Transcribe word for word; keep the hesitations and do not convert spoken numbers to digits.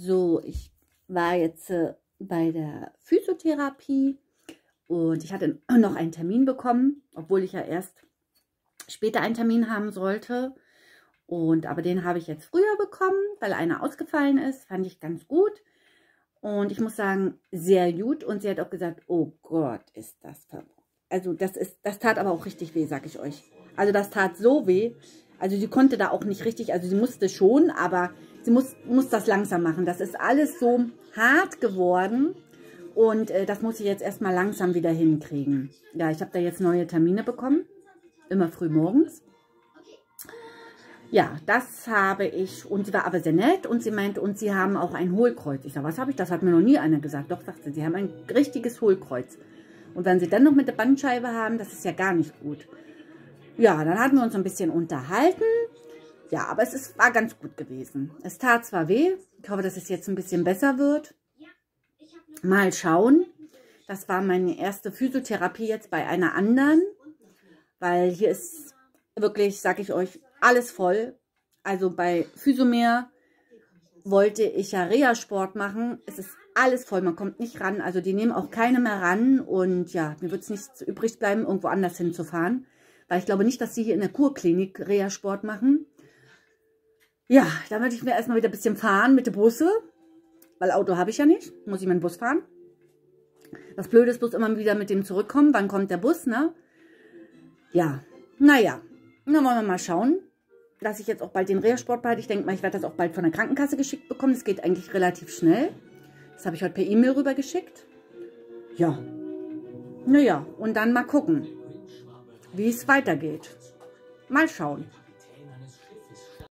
So, ich war jetzt äh, bei der Physiotherapie und ich hatte noch einen Termin bekommen, obwohl ich ja erst später einen Termin haben sollte. Und aber den habe ich jetzt früher bekommen, weil einer ausgefallen ist. Fand ich ganz gut. Und ich muss sagen, sehr gut. Und sie hat auch gesagt, oh Gott, ist das ver... Also das ist, das tat aber auch richtig weh, sag ich euch. Also das tat so weh. Also sie konnte da auch nicht richtig, also sie musste schon, aber sie muss, muss das langsam machen. Das ist alles so hart geworden. Und äh, das muss ich jetzt erstmal langsam wieder hinkriegen. Ja, ich habe da jetzt neue Termine bekommen. Immer früh morgens. Ja, das habe ich. Und sie war aber sehr nett. Und sie meinte, und sie haben auch ein Hohlkreuz. Ich sage, was habe ich? Das hat mir noch nie einer gesagt. Doch, sagt sie, sie haben ein richtiges Hohlkreuz. Und wenn sie dann noch mit der Bandscheibe haben, das ist ja gar nicht gut. Ja, dann hatten wir uns ein bisschen unterhalten. Ja, aber es ist, war ganz gut gewesen. Es tat zwar weh. Ich hoffe, dass es jetzt ein bisschen besser wird. Mal schauen. Das war meine erste Physiotherapie jetzt bei einer anderen. Weil hier ist wirklich, sag ich euch, alles voll. Also bei Physomer wollte ich ja Reha-Sport machen. Es ist alles voll, man kommt nicht ran. Also die nehmen auch keine mehr ran. Und ja, mir wird es nichts übrig bleiben, irgendwo anders hinzufahren. Weil ich glaube nicht, dass sie hier in der Kurklinik Reha-Sport machen. Ja, da möchte ich mir erstmal wieder ein bisschen fahren mit den Busse. Weil Auto habe ich ja nicht. Muss ich mit dem Bus fahren. Das Blöde ist bloß immer wieder mit dem zurückkommen. Wann kommt der Bus, ne? Ja, naja. Dann wollen wir mal schauen, dass ich jetzt auch bald den Reha-Sport behalte. Ich denke mal, ich werde das auch bald von der Krankenkasse geschickt bekommen. Das geht eigentlich relativ schnell. Das habe ich heute per E-Mail rüber geschickt. Ja. Naja, und dann mal gucken, wie es weitergeht. Mal schauen.